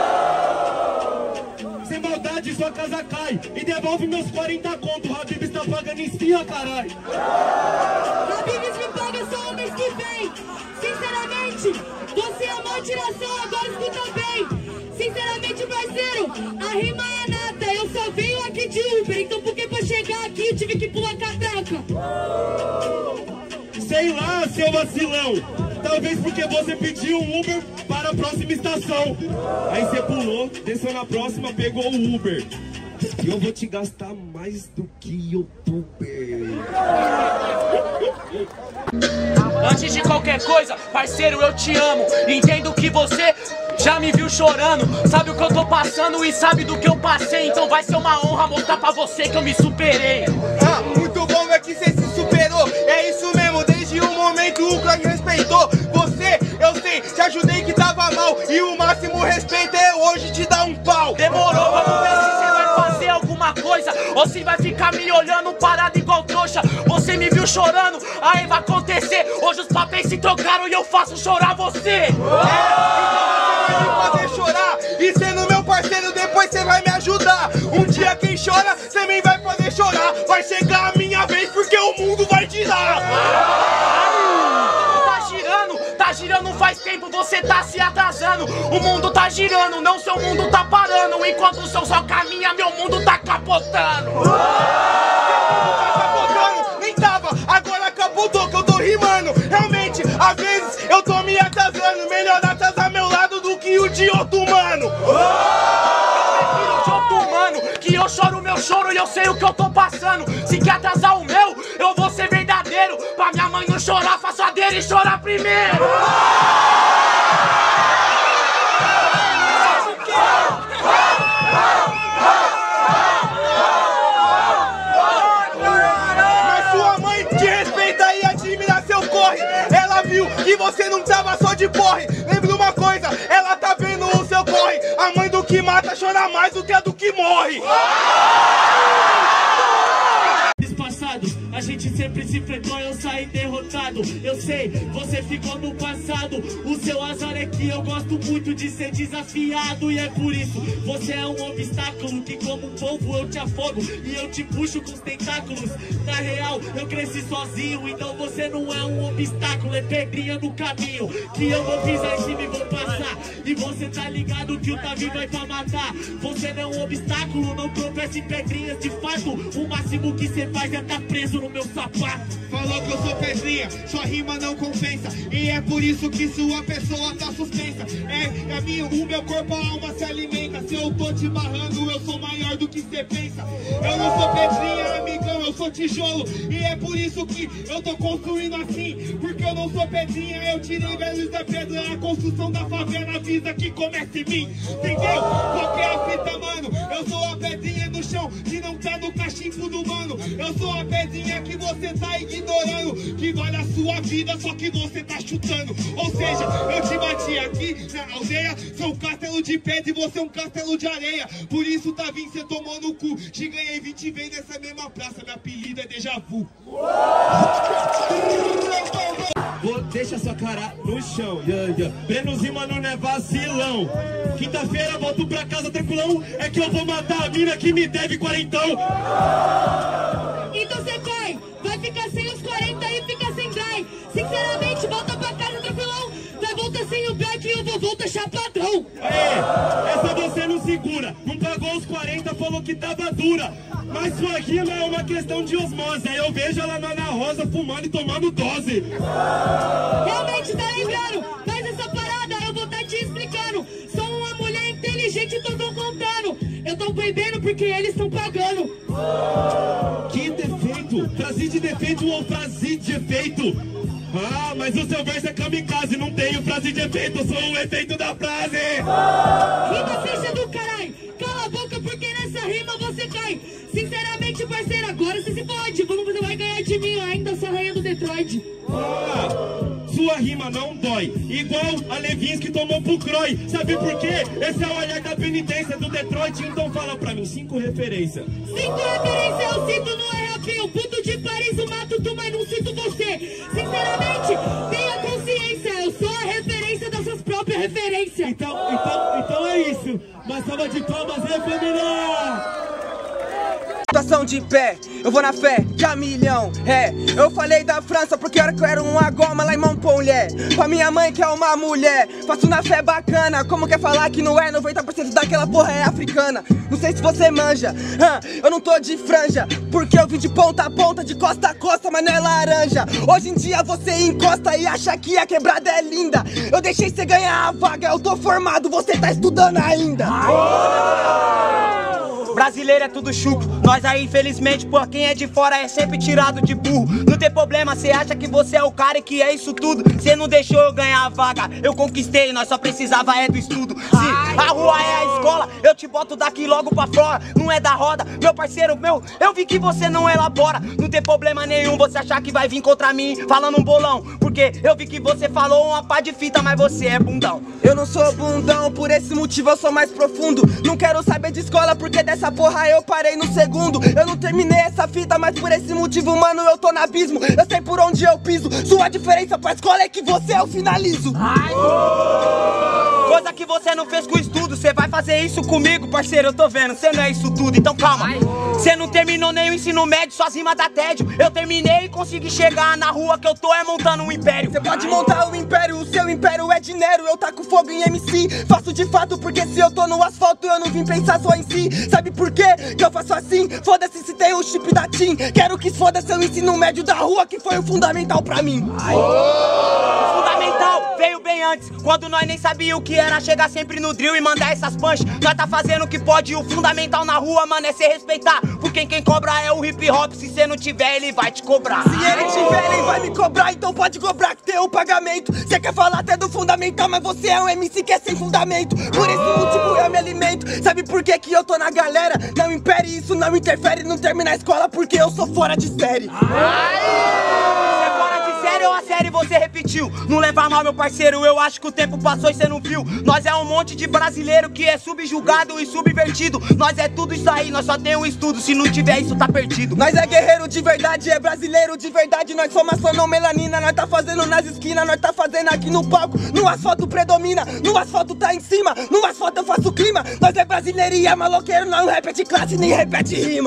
Sem maldade, sua casa cai e devolve meus quarenta conto. Habibs tá pagando em cima, caralho. Habibs me paga só o mês que vem. Sinceramente, você é uma tiração, agora escuta bem. Sinceramente, parceiro, a rima é nada. Eu só venho aqui de Uber, então por que pra chegar aqui eu tive que pular catraca? Sei lá, seu vacilão. Talvez porque você pediu um Uber para a próxima estação. Aí você pulou, desceu na próxima, pegou o Uber. E eu vou te gastar mais do que youtuber. Antes de qualquer coisa, parceiro, eu te amo. Entendo que você já me viu chorando. Sabe o que eu tô passando e sabe do que eu passei. Então vai ser uma honra mostrar pra você que eu me superei. Ah, muito bom é que você se superou. É isso mesmo, desde o momento o clã respeitou. Você, eu sei, te ajudei que tava mal. E o máximo respeito é hoje te dar um pau. Demorou, vamos ver se você vai fazer alguma coisa ou se vai ficar me olhando parado igual trouxa. Você me viu chorando, aí vai acontecer. Hoje os papéis se trocaram e eu faço chorar você. É, então você vai me fazer chorar. E sendo meu parceiro, depois você vai me ajudar. Um dia quem chora, também vai poder chorar. Vai chegar a minha vez porque o mundo vai girar. Tá girando, tá girando faz tempo, você tá se atrasando. O mundo tá girando, não seu mundo tá parando. Enquanto o seu só caminha, meu mundo tá capotando. Tá capotando, nem tava, agora capotou que eu tô rimando. Realmente, às vezes eu tô me atrasando. Melhor atrasar meu lado do que o de outro mano. Eu prefiro de outro mano, que eu choro o meu choro e eu sei o que eu tô passando. Se quer atrasar o meu, eu vou ser verdadeiro. Pra minha mãe não chorar, faço a dele e chorar primeiro. Ela viu que você não tava só de porre. Lembra uma coisa, ela tá vendo o seu corre. A mãe do que mata chora mais do que a do que morre. Passados, a gente sempre se enfrentou, eu saí derrotado. Eu sei, você ficou no passado. O seu azar é que eu gosto muito de ser desafiado. E é por isso, você é um obstáculo que como um polvo eu te afogo e eu te puxo com os tentáculos. Na real, eu cresci sozinho, então você não é um obstáculo. É pedrinha no caminho, que eu vou pisar em cima e vou passar. E você tá ligado que o Davi vai pra matar. Você não é um obstáculo, não tropece em pedrinhas de fato. O máximo que você faz é tá preso no meu sapato. Falou que eu sou pedrinha, sua rima não compensa. E é por isso que sua pessoa tá suspensa. É, é minha, o meu corpo, a alma se alimenta. Se eu tô te barrando, eu sou maior do que cê pensa. Eu não sou pedrinha, amigão, eu sou tijolo. E é por isso que eu tô construindo assim. Porque eu não sou pedrinha, eu tirei velhos da pedra. A construção da favela avisa que começa em mim. Entendeu? Qual que é a fita, mano? Eu sou a pedrinha no chão que não tá no cachimbo do mano. Eu sou a pedrinha que você tá ignorando, que vale a sua vida, só que você tá chutando. Ou seja, eu te bati aqui na aldeia, sou um castelo de pedra e você é um castelo de areia. Por isso, tá vindo, cê tomou no cu. Te ganhei vinte vezes nessa mesma praça, meu apelido é Deja Vu. Vou, deixa sua cara no chão, yeah, yeah. Breno Zima não é vacilão. Quinta-feira volto pra casa tranquilão. É que eu vou matar a mina que me deve quarentão. Então você vai, vai ficar sem os quarenta e fica sem dry. Sinceramente, volta pra casa tranquilão. volta sem o back e o vovô tá chapadão. Aê, essa você não segura. Não pagou os quarenta, falou que tava dura. Mas sua rima é uma questão de osmose. Aí eu vejo ela na Ana Rosa fumando e tomando dose. Realmente tá lembrando, mas essa parada eu vou tá te explicando. Sou uma mulher inteligente e tô contando. Eu tô bebendo porque eles estão pagando. Que defeito? Frase de defeito ou frase de efeito? Ah, mas o seu verso é kamikaze. Não tenho frase de efeito, eu sou o efeito da frase. Rima fecha do caralho. Cala a boca porque nessa rima você cai. Sinceramente, parceiro, agora você se pode. Vamos, você vai ganhar de mim, ainda sou a rainha do Detroit. Ah, sua rima não dói. Igual a Levinsky tomou pro Croy. Sabe por quê? Esse é o olhar da penitência do Detroit. Então fala pra mim, cinco referências. Cinco referências eu cito no R A P. O puto de Paris, o mato tu, mas não cito você. Sinceramente, tenha consciência. Eu sou a referência das suas próprias referências. Então, então, então é isso. Uma salva de palmas, é, família! Situação de pé, eu vou na fé de a milhão, é. Eu falei da França porque era que eu era uma goma lá em Montpellier. Pra minha mãe que é uma mulher, faço na fé bacana. Como quer falar que não é? noventa por cento daquela porra é africana. Não sei se você manja, hum, eu não tô de franja, porque eu vim de ponta a ponta, de costa a costa, mas não é laranja. Hoje em dia você encosta e acha que a quebrada é linda. Eu deixei você ganhar a vaga, eu tô formado, você tá estudando ainda. Brasileiro é tudo chucro, nós aí infelizmente, por quem é de fora é sempre tirado de burro. Não tem problema, cê acha que você é o cara e que é isso tudo. Cê não deixou eu ganhar a vaga, eu conquistei, nós só precisava é do estudo. Se a rua é a escola, eu te boto daqui logo pra fora. Não é da roda, meu parceiro, meu, eu vi que você não elabora. Não tem problema nenhum você achar que vai vir contra mim falando um bolão, porque eu vi que você falou uma pá de fita, mas você é bundão. Eu não sou bundão, por esse motivo eu sou mais profundo. Não quero saber de escola porque dessa porra eu parei no segundo. Eu não terminei essa fita, mas por esse motivo, mano, eu tô no abismo. Eu sei por onde eu piso. Sua diferença pra escola é que você eu finalizo. Ai. Coisa que você não fez com o estudo. Você vai fazer isso comigo, parceiro, eu tô vendo. Você não é isso tudo, então calma. Você não terminou nem o ensino médio, suas rimas dá tédio. Eu terminei e consegui chegar na rua que eu tô é montando um império. Você pode montar um império, o seu império é dinheiro. Eu taco fogo em M C, faço de fato porque se eu tô no asfalto eu não vim pensar só em si. Sabe por quê que eu faço assim? Foda-se se tem o chip da Tim. Quero que foda seu ensino médio da rua que foi o fundamental pra mim. Ai. O fundamental veio bem antes, quando nós nem sabia o que era chegar sempre no drill e mandar essas punch. Nós tá fazendo o que pode, o fundamental na rua, mano, é se respeitar. Porque quem cobra é o hip hop, se cê não tiver ele vai te cobrar. Se ele tiver ele vai me cobrar, então pode cobrar que tem o pagamento. Cê quer falar até do fundamental, mas você é um M C que é sem fundamento. Por esse motivo eu me alimento. Sabe por que que eu tô na galera? Não impere, isso não interfere, não termina a escola porque eu sou fora de série. Você é fora de série ou a série você repetiu? Não leva mal, meu parceiro, eu acho que o tempo passou e cê não viu. Nós é um monte de brasileiro que é subjugado e subvertido. Nós é tudo isso aí, nós só tem um estudo, se não tiver isso tá perdido. Nós é guerreiro de verdade, é brasileiro de verdade. Nós somos maçonão melanina, nós tá fazendo nas esquinas, nós tá fazendo aqui no palco. No asfalto predomina, no asfalto tá em cima, no asfalto eu faço clima. Nós é brasileiro e é maloqueiro, não repete classe nem repete rima.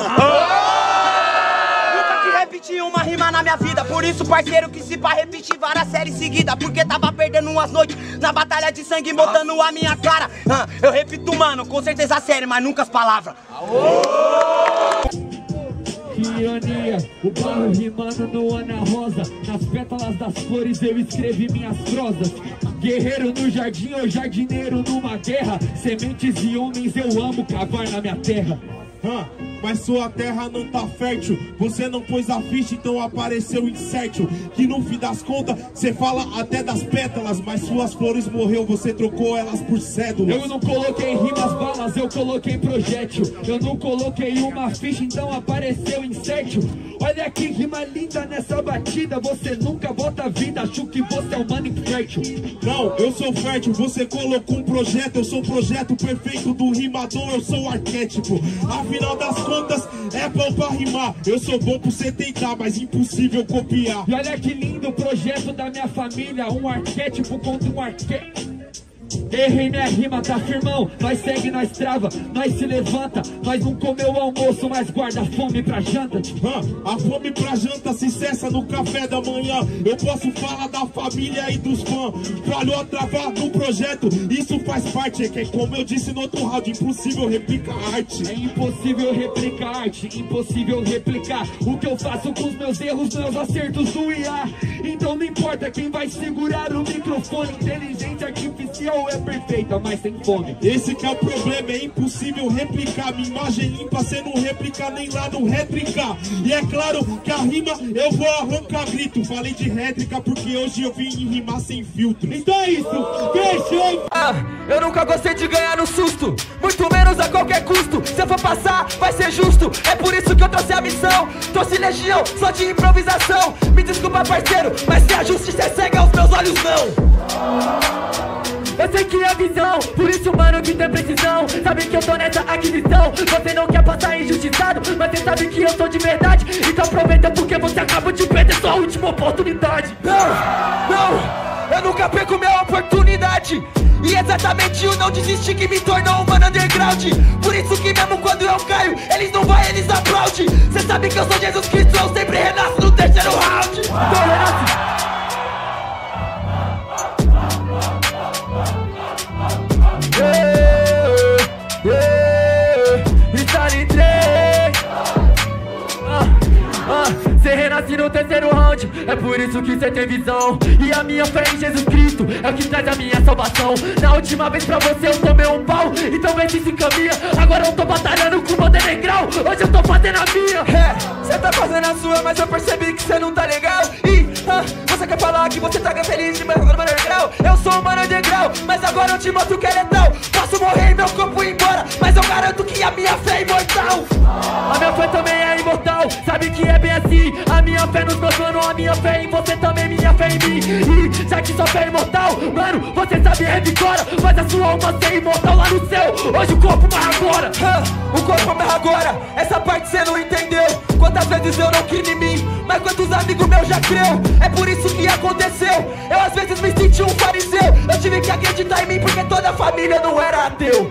Nunca que repeti uma rima na minha vida, por isso parceiro que se pá repetir várias séries seguidas. Porque tava perdendo umas noites na batalha de sangue botando a minha cara. ah, Eu repito mano, com certeza a série, mas nunca as palavras. Que ironia, o barro rimando no Ana Rosa. Nas pétalas das flores eu escrevi minhas prosas. Guerreiro no jardim ou jardineiro numa guerra. Sementes e homens eu amo cavar na minha terra. Hã, mas sua terra não tá fértil. Você não pôs a ficha, então apareceu insértil. Que no fim das contas, cê fala até das pétalas, mas suas flores morreu, você trocou elas por cédulas. Eu não coloquei rimas balas, eu coloquei projétil. Eu não coloquei uma ficha, então apareceu insértil. Olha que rima linda nessa batida. Você nunca bota vida, acho que você é um mano infértil. Não, eu sou fértil, você colocou um projeto. Eu sou o projeto perfeito do rimador, eu sou o arquétipo. Afinal das contas, é bom pra rimar. Eu sou bom pra você tentar, mas impossível copiar. E olha que lindo o projeto da minha família. Um arquétipo contra um arquétipo. Errei minha rima, tá firmão. Nós segue, nós trava, nós se levanta. Nós não comeu o almoço, mas guarda a fome pra janta. ah, A fome pra janta se cessa no café da manhã. Eu posso falar da família e dos fãs. Falhou a travar no projeto, isso faz parte. É que como eu disse no outro round, impossível replicar arte. É impossível replicar arte, impossível replicar o que eu faço com os meus erros, meus acertos do I A. Então não importa quem vai segurar o microfone. Inteligência artificial é perfeita, mas tem fome. Esse que é o problema, é impossível replicar. Minha imagem limpa, cê não replica nem lá no rétrica. E é claro que a rima eu vou arrancar grito. Falei de rétrica porque hoje eu vim rimar sem filtro. Então é isso, deixa eu... Ah, eu nunca gostei de ganhar no susto, muito menos a qualquer custo. Se eu for passar, vai ser justo. É por isso que eu trouxe a missão. Trouxe legião, só de improvisação. Me desculpa, parceiro, mas se a justiça é cega, aos meus olhos não. Eu sei que é visão, por isso mano que tem precisão. Sabe que eu tô nessa aquisição. Você não quer passar injustiçado, mas você sabe que eu sou de verdade. Então aproveita porque você acaba de perder sua última oportunidade. Não, não, eu nunca perco minha oportunidade. E exatamente o não desistir que me tornou um mano underground. Por isso que mesmo quando eu caio, eles não vai, eles aplaudem. Cê sabe que eu sou Jesus Cristo, eu sempre renasço no terceiro round. Tô renasce. Yeah, yeah, Freestyle três. Ah, ah, cê renasce no terceiro round, é por isso que cê tem visão. E a minha fé em Jesus Cristo é o que traz a minha salvação. Na última vez pra você eu tomei um pau, então vê se se encaminha. Agora eu tô batalhando com o meu degrau, hoje eu tô fazendo a minha. É, cê tá fazendo a sua, mas eu percebi que cê não tá legal. E ah, você quer falar que você tá feliz de meu mano underground? Eu sou um mano underground, mas agora eu te mostro que é letal. Posso morrer e meu corpo ir embora, mas eu garanto que a minha fé é imortal. A minha fé também é imortal, sabe que é bem assim. A minha fé nos meus mano, a minha fé em você também, minha fé em mim. E já que sua fé é imortal, mano, você sabe revigora. Faz a sua alma ser imortal lá no céu, hoje o corpo morre agora. O corpo morre agora, essa parte cê não entendeu. Quantas vezes eu não quis em mim, mas quantos amigos meus já creu. É por isso que aconteceu, eu às vezes me senti um fariseu. Eu tive que acreditar em mim porque toda a família não era ateu.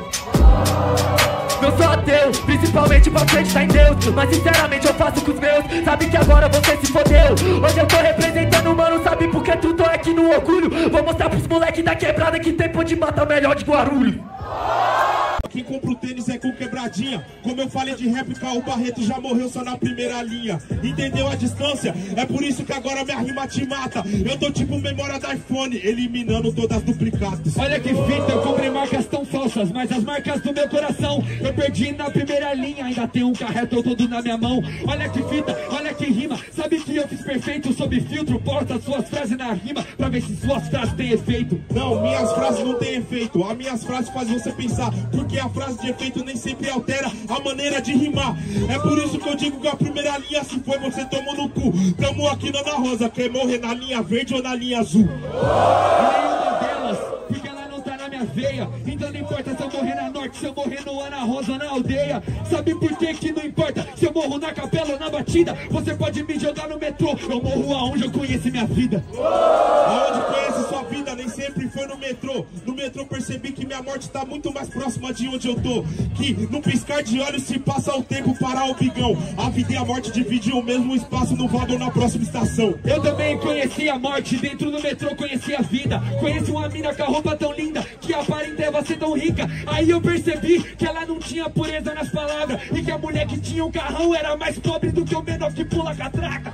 Eu sou ateu, principalmente pra acreditar em Deus. Mas sinceramente eu faço com os meus. Sabe que agora você se fodeu. Hoje eu tô representando, mano, sabe por que tu tô aqui no orgulho. Vou mostrar pros moleque da quebrada que tempo de matar melhor de Guarulhos. Quem compra o tênis é com quebradinha. Como eu falei de réplica, o Barreto já morreu só na primeira linha. Entendeu a distância? É por isso que agora minha rima te mata. Eu tô tipo memória da iPhone, eliminando todas as duplicatas. Olha que fita, eu comprei marcas tão falsas, mas as marcas do meu coração eu perdi na primeira linha. Ainda tem um carreto todo na minha mão. Olha que fita, olha que rima. Sabe que eu fiz perfeito sob filtro. Porta suas frases na rima pra ver se suas frases têm efeito. Não, minhas frases não têm efeito. As minhas frases fazem você pensar, porque a frase de efeito nem sempre altera a maneira de rimar. É por isso que eu digo que a primeira linha se foi, você tomou no cu. Tamo aqui na Ana Rosa, quer morrer na linha verde ou na linha azul? Nenhuma delas, porque ela não tá na minha veia. Então não importa se eu morrer na norte, se eu morrer no Ana Rosa ou na aldeia. Sabe por que que não importa se eu morro na capela ou na batida? Você pode me jogar no metrô, eu morro aonde eu conheci minha vida. Aonde conhece sua vida, nem sempre foi no metrô. No metrô percebi que minha morte tá muito mais próxima de onde eu tô. Que num piscar de olhos se passa o tempo para o bigão. A vida e a morte dividiam o mesmo espaço no vagão na próxima estação. Eu também conheci a morte, dentro do metrô conheci a vida. Conheci uma mina com a roupa tão linda, que aparentava ser tão rica. Aí eu percebi que ela não tinha pureza nas palavras, e que a mulher que tinha um carrão era mais pobre do que o menor que pula a catraca.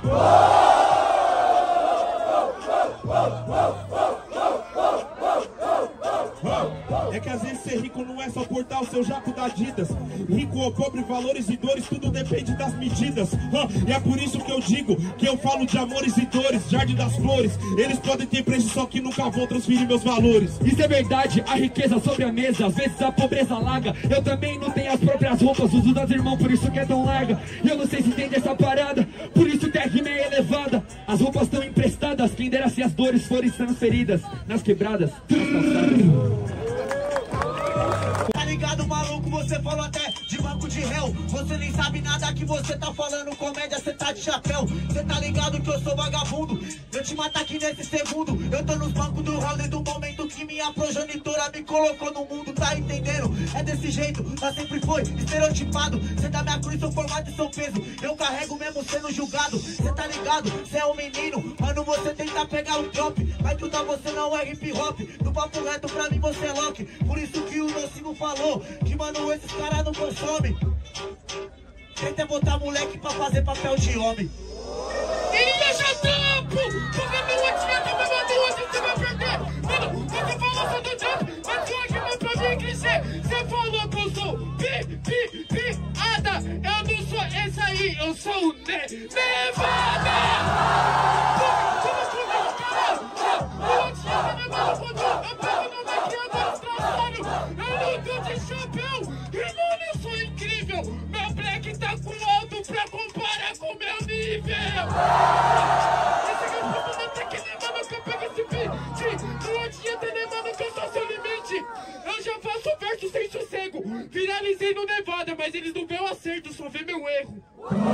É que às vezes ser rico não é só portar o seu jaco da Adidas. Rico ou pobre, valores e dores, tudo depende das medidas. E é por isso que eu digo que eu falo de amores e dores. Jardim das flores, eles podem ter preço, só que nunca vão transferir meus valores. Isso é verdade, a riqueza sobre a mesa, às vezes a pobreza larga. Eu também não tenho as próprias roupas, uso das irmãos, por isso que é tão larga. E eu não sei se entende essa parada, por isso que a rima é elevada. As roupas estão emprestadas, quem dera se as dores forem transferidas nas quebradas, nas calçadas. Tá ligado, maluco? Você falou até de banco de réu. Você nem sabe nada que você tá falando. Comédia, cê tá de chapéu. Cê tá ligado que eu sou vagabundo. Eu te mato aqui nesse segundo. Eu tô nos bancos do rolê do momento que minha minha progenitora me colocou no mundo, tá entendendo? É desse jeito, mas sempre foi estereotipado. Cê dá minha cruz, seu formato e seu peso. Eu carrego mesmo sendo julgado. Cê tá ligado? Cê é um menino. Mano, você tenta pegar o drop, mas tudo você não é hip hop. No papo reto pra mim você é lock. Por isso que o Nocivo falou que, mano, esses caras não consomem. Tenta botar moleque pra fazer papel de homem. Ele deixa trampo, porque não adianta, mas mano, hoje você vai perder. Mano, você falou só do trampo, mas tu aqui não pra mim crescer. Você falou que eu sou pi, pi, piada. Eu não sou esse aí, eu sou o Ne Nevada. Como comigo, caralho? Não adianta, né, mano, quando eu pego no daqui, eu tô estressando. Eu não tô de chapéu, e mano, eu sou incrível. Meu black tá com alto pra comparar com meu nível. Esse aqui é o ponto da técnica, mano, que eu pego esse beat. Não adianta, né, mano, que eu sou seu limite. Eu já faço verso sem sossego. Viralizei no Nevada, mas eles não vê o acerto, só vê meu erro.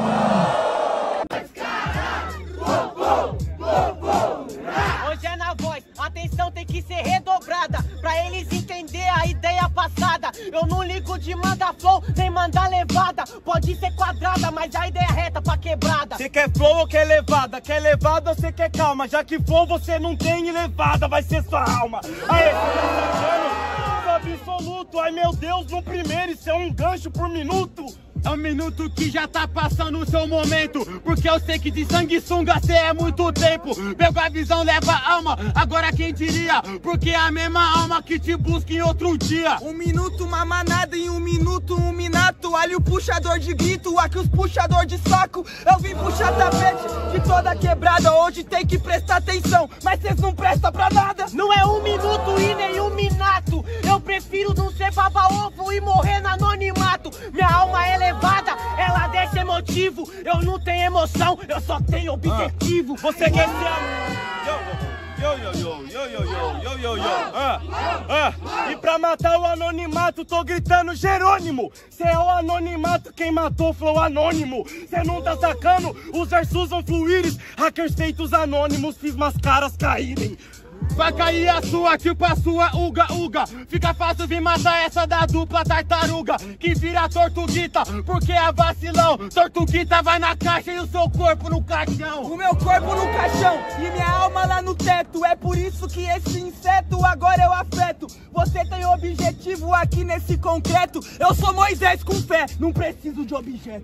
Hoje é na voz, a atenção tem que ser redobrada pra eles entender a ideia passada. Eu não ligo de mandar flow, nem mandar levada. Pode ser quadrada, mas a ideia é reta pra quebrada. Cê quer flow ou quer levada? Quer levada ou cê quer calma? Já que flow você não tem e levada vai ser sua alma. Aê, absoluto, ai meu Deus, no primeiro isso é um gancho por minuto. É um minuto que já tá passando o seu momento, porque eu sei que de sanguessuga cê é muito tempo. Pegou a visão, leva a alma, agora quem diria? Porque é a mesma alma que te busca em outro dia. Um minuto, uma manada, em um minuto, um minato. Ali o puxador de grito, aqui os puxador de saco. Eu vim puxar tapete de toda quebrada, hoje tem que prestar atenção, mas cês não prestam pra nada. Não é um minuto e nem um minato. Eu prefiro não ser baba-ovo e morrer no anonimato. Minha alma é elevada, ela desce emotivo. Eu não tenho emoção, eu só tenho objetivo. Ah. Você quer ser... Yo, yo, yo, yo, yo, yo, yo, yo, yo, ah, ah. E pra matar o anonimato, tô gritando Jerônimo. Cê é o anonimato, quem matou flow anônimo. Cê não tá sacando, os versos vão fluir. Hackers feitos anônimos, fiz umas caras caírem. Vai cair a sua, tipo a sua uga uga. Fica fácil vir matar essa da dupla tartaruga que vira tortuguita, porque é vacilão. Tortuguita vai na caixa e o seu corpo no caixão. O meu corpo no caixão e minha alma lá no teto. É por isso que esse inseto agora eu afeto. Você tem objetivo aqui nesse concreto. Eu sou Moisés com fé, não preciso de objeto.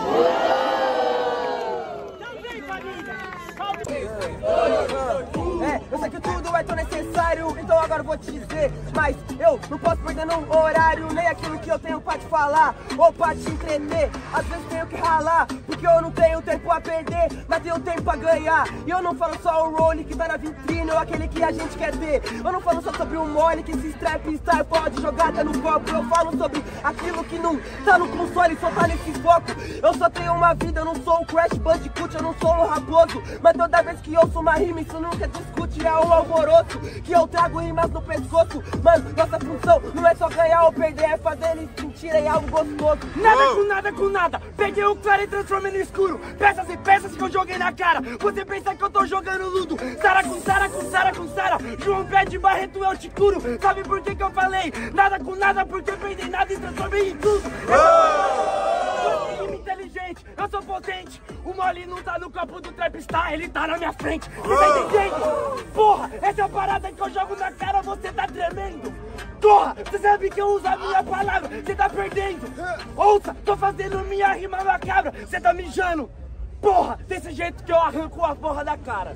É, eu sei que tudo é tão necessário, então agora eu vou te dizer. Mas eu não posso perder no horário, nem aquilo que eu tenho pra te falar ou pra te entreter. Às vezes tenho que ralar, porque eu não tenho tempo a perder, mas tenho tempo a ganhar. E eu não falo só o role que tá na vitrine ou aquele que a gente quer ter. Eu não falo só sobre o mole que esse strap star pode jogar até no copo. Eu falo sobre aquilo que não tá no console, só tá nesse foco. Eu só tenho uma vida, eu não sou um Crash Bandicoot, eu não sou um raposo. Mas toda vez que ouço uma rima, isso nunca discute, é um alvoroço que eu trago rimas no pescoço. Mano, nossa função não é só ganhar ou perder, é fazer eles sentirem algo gostoso. Nada com nada com nada, peguei o claro e transformei no escuro. Peças e peças que eu joguei na cara, você pensa que eu tô jogando ludo. Sara com Sara com Sara com Sara, João Pé de Barreto eu te curo. Sabe por que que eu falei? Nada com nada, porque peguei nada e transformei em tudo. Eu sou inteligente, eu sou potente. O mole não tá no copo do Trapstar, ele tá na minha frente. Você tá entendendo? Porra, essa é a parada que eu jogo na cara, você tá tremendo. Porra, você sabe que eu uso a minha palavra, você tá perdendo. Ouça, tô fazendo minha rima macabra, você tá mijando. Porra, desse jeito que eu arranco a porra da cara.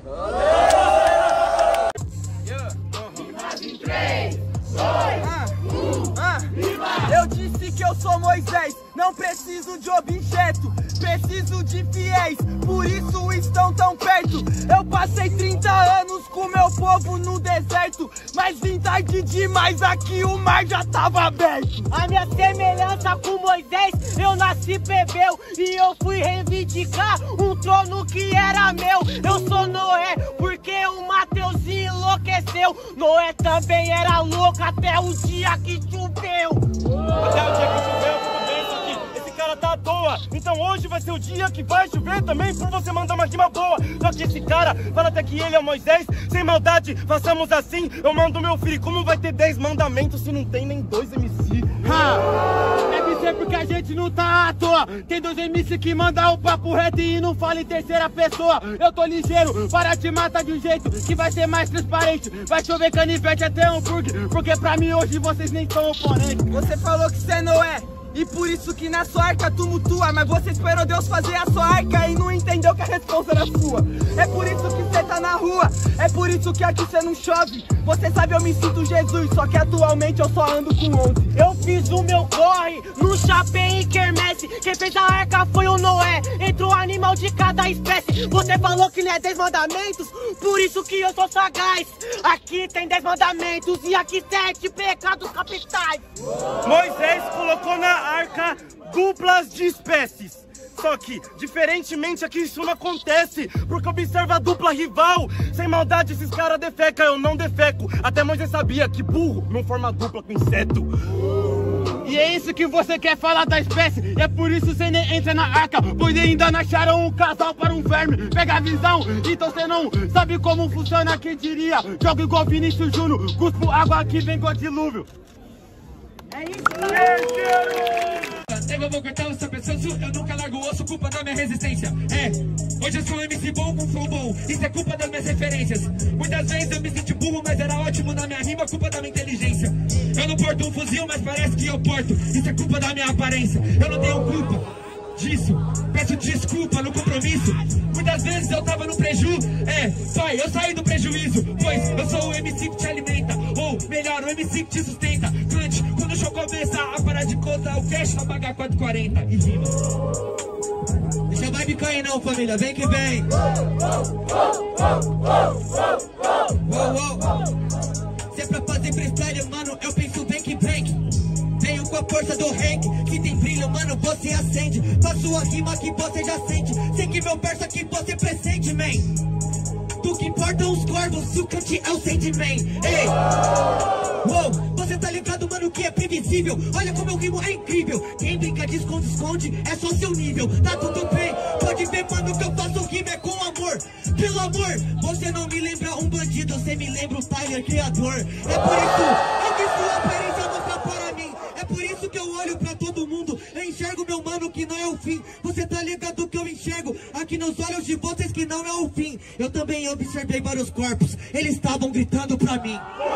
três, dois, um, eu disse que eu sou Moisés, não preciso de objeto, preciso de fiéis, por isso estão tão perto. Eu passei trinta anos com meu povo no deserto, mas vim tarde demais, aqui o mar já tava aberto. A minha semelhança com Moisés, eu nasci plebeu e eu fui reivindicar um trono que era meu. Eu sou Noé, porque o Mateus enlouqueceu. Noé também era louco até o dia que choveu. Até o dia que choveu, tudo bem, só que esse cara tá toa. Então hoje vai ser o dia que vai chover também por você mandar uma rima boa. Só que esse cara fala até que ele é Moisés. Sem maldade, façamos assim. Eu mando meu filho, como vai ter dez mandamentos se não tem nem dois M C? Ha! Deve ser porque a gente não tá à toa. Tem dois M C que mandam o papo reto e não fala em terceira pessoa. Eu tô ligeiro para te matar de um jeito que vai ser mais transparente. Vai chover canivete até hambúrguer, porque pra mim hoje vocês nem são oponentes. Você falou que cê não é, e por isso que na sua arca tumultua. Mas você esperou Deus fazer a sua arca e não entendeu que a responsa era sua. É por isso que cê tá na rua, é por isso que aqui cê não chove. Você sabe, eu me sinto Jesus, só que atualmente eu só ando com onze. Eu fiz o meu corre no chapéu e quermesse. Quem fez a arca foi o Noé, entre o animal de cada espécie. Você falou que não é dez mandamentos, por isso que eu sou sagaz. Aqui tem dez mandamentos e aqui sete pecados capitais. Moisés colocou na arca duplas de espécies. Só que, diferentemente aqui isso não acontece, porque observa a dupla rival. Sem maldade esses caras defecam, eu não defeco. Até Moisés sabia que burro não forma dupla com inseto. E é isso que você quer falar da espécie, e é por isso você nem entra na arca, pois ainda não acharam um casal para um verme. Pega a visão, então você não sabe como funciona, quem diria? Joga igual Vinícius Júnior, cuspo água que vem com dilúvio. É isso, eu vou cortar o seu pescoço, eu nunca largo o osso, culpa da minha resistência. É, hoje eu sou um M C bom com flow bom, isso é culpa das minhas referências. Muitas vezes eu me senti burro, mas era ótimo na minha rima, culpa da minha inteligência. Eu não porto um fuzil, mas parece que eu porto, isso é culpa da minha aparência. Eu não tenho culpa disso, peço desculpa no compromisso. Muitas vezes eu tava no preju, é, pai, eu saí do prejuízo, pois eu sou o M C que te alimenta, ou melhor, o M C que te sustenta. Cante, quando o show começa, a parar de conta, o cash vai pagar quatro e quarenta e rima. Deixa a vibe cair não, família, vem que vem. Uou, uou. Se é pra fazer freestyle, mano, eu penso bem que bem. Venho com a força do Hank, que tem brilho, mano, você acende. Faço a rima que você já sente, sei que meu verso aqui você presente, man. Do que importam os corvos, o cante é o Sandman. Ei, uou, você tá ligado, mano, que é previsível. Olha como eu rimo, é incrível. Quem brinca de esconde-esconde é só seu nível. Tá tudo bem, pode ver, mano, que eu faço rima é com amor. Pelo amor, você não me lembra um bandido, você me lembra o Tyler, criador. É por isso, é que sua aparência mostra para mim. É por isso que eu olho pra todo mundo, eu enxergo meu mano que não é o fim. Você tá ligado que eu enxergo aqui nos olhos de vocês que não é o fim. Eu também observei vários corpos, eles estavam gritando pra mim.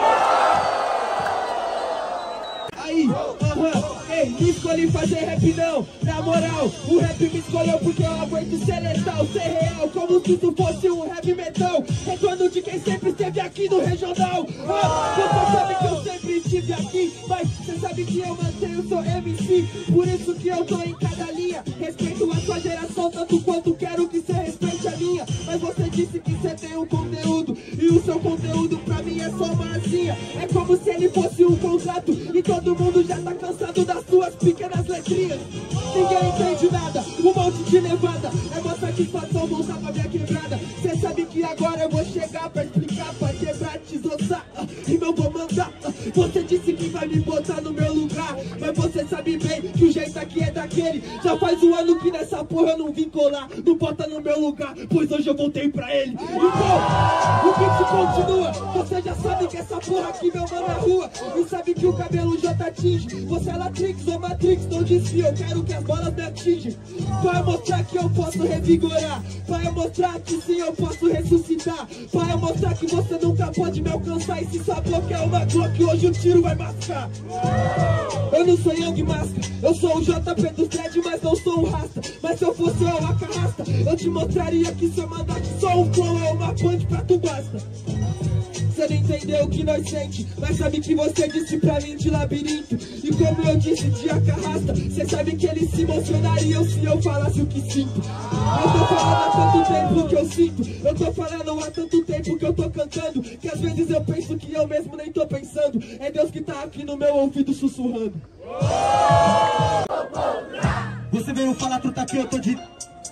Aí, aham, ei, me escolhi fazer rap não, na moral, o rap me escolheu porque eu aguento ser letal, ser real, como se isso fosse um heavy metal. Retorno de quem sempre esteve aqui no regional. Ah, você sabe que eu sempre estive aqui, mas você sabe que eu mantenho seu M C, por isso que eu tô em cada linha. Respeito a sua geração tanto quanto quero que você respeite a minha. Mas você disse que você tem um conteúdo, e o seu conteúdo pra mim é só uma asinha. É como se ele fosse um contrato, e todo mundo já tá cansado das suas pequenas letrinhas. Ninguém entende nada, um monte de levada. É uma satisfação voltar pra minha quebrada. Cê sabe que agora eu vou chegar pra explicar, pra quebrar, te desossar, e eu vou mandar. Você disse que vai me botar no meu lugar, mas você sabe bem que o jeito aqui é daquele. Já faz um ano que nessa porra eu não vim colar. Não bota no meu lugar, pois hoje eu voltei pra ele. Então, o que se continua? Você já sabe que essa porra aqui, meu mano, é rua. E sabe que o cabelo já tá atinge. Você é Latrix ou Matrix, não desfia. Eu quero que as bolas me atingem, pra eu mostrar que eu posso revigorar, pra eu mostrar que sim eu posso ressuscitar, pra eu mostrar que você nunca pode me alcançar. E se só bloquear uma Glock, hoje o tiro vai mascar. Eu não sou Young Master, eu sou o J P dos dread, mas não sou um rasta. Mas se eu fosse o Acarrasta, eu te mostraria que seu mandato só um flow é uma punch pra tu basta. Você não entendeu o que nós sente, mas sabe que você disse pra mim de labirinto. E como eu disse de Acarrasta, cê sabe que eles se emocionariam se eu falasse o que sinto. Eu tô falando há tanto tempo que eu sinto, eu tô falando há tanto tempo que eu tô cantando, que às vezes eu penso que eu mesmo nem tô pensando. É Deus que tá aqui no meu ouvido sussurrando. Você veio falar truta que eu tô de...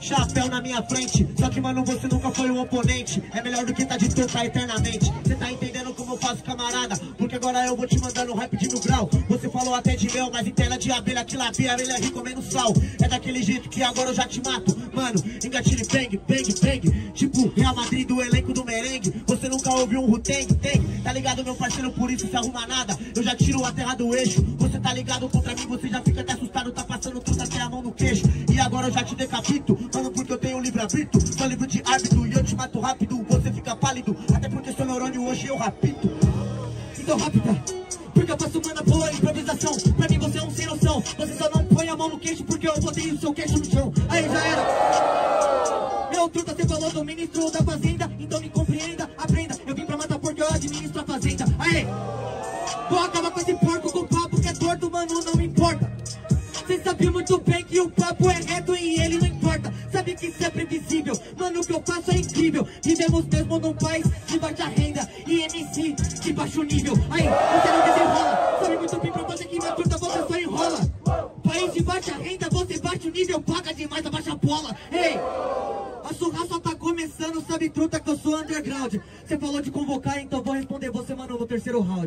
chapéu na minha frente. Só que, mano, você nunca foi um oponente. É melhor do que tá de tocar eternamente. Cê tá entendendo como eu faço, camarada? Porque agora eu vou te mandando um rap de mil grau. Você falou até de mel, mas em tela de abelha que labia, abelha ri comendo sal. É daquele jeito que agora eu já te mato. Mano, engatilhe bang, bang, bang. Tipo Real Madrid do elenco do merengue. Você nunca ouviu um Ruteng, tem? Tá ligado, meu parceiro, por isso se arruma nada. Eu já tiro a terra do eixo. Você tá ligado contra mim, você já fica até assustado. Tá passando tudo até a mão no queixo. E agora eu já te decapito, mano, porque eu tenho livre-arbítrio. Sou livre de árbitro e eu te mato rápido. Você fica pálido, até porque seu neurônio hoje eu rapito. Então rápida, porque eu faço mana boa improvisação. Pra mim você é um sem noção. Você só não põe a mão no queixo porque eu botei o seu queixo no chão. Aí já era. Meu truta, você falou do ministro da fazenda. Então me compreenda, aprenda. Eu vim pra matar porque eu administro a fazenda. Aí, vou acabar com esse porco com papo que é torto, mano, não importa. Cê sabe muito bem que o papo é reto e ele não importa. Sabe que isso é previsível, mano, o que eu faço é incrível. Vivemos mesmo num país de baixa renda e M C de baixo nível. Aí, você não desenrola, sabe muito bem pra fazer que minha truta você só enrola. País de baixa renda, você baixo nível, paga demais a baixa bola. Ei, a surra só tá começando, sabe truta que eu sou underground. Você falou de convocar, então vou responder você, mano, no terceiro round.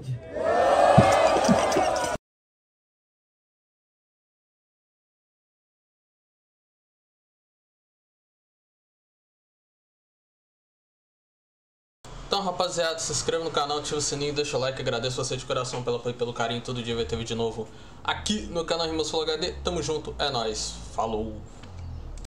Então, rapaziada, se inscreva no canal, ativa o sininho, deixa o like, agradeço você de coração pelo apoio e pelo carinho. Todo dia vai ter vídeo novo aqui no canal Rimas Flow H D. Tamo junto, é nóis, falou!